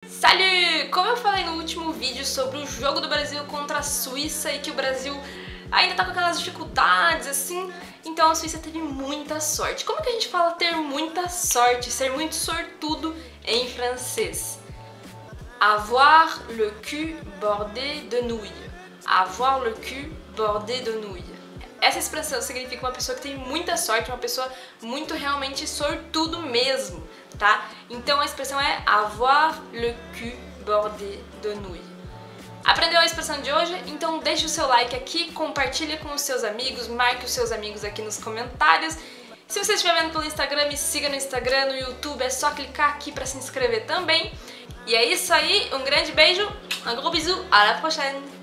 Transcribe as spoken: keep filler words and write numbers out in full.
Salut! Como eu falei no último vídeo sobre o jogo do Brasil contra a Suíça e que o Brasil ainda tá com aquelas dificuldades assim, então a Suíça teve muita sorte. Como que a gente fala ter muita sorte, ser muito sortudo em francês? Avoir le cul bordé de nouilles. Avoir le cul bordé de nouilles. Essa expressão significa uma pessoa que tem muita sorte, uma pessoa muito realmente sortudo mesmo, tá? Então a expressão é avoir le cul bordé de nouilles. Aprendeu a expressão de hoje? Então deixa o seu like aqui, compartilha com os seus amigos, marque os seus amigos aqui nos comentários. Se você estiver vendo pelo Instagram, me siga no Instagram, no YouTube, é só clicar aqui para se inscrever também. E é isso aí, um grande beijo, un gros bisou, à la prochaine!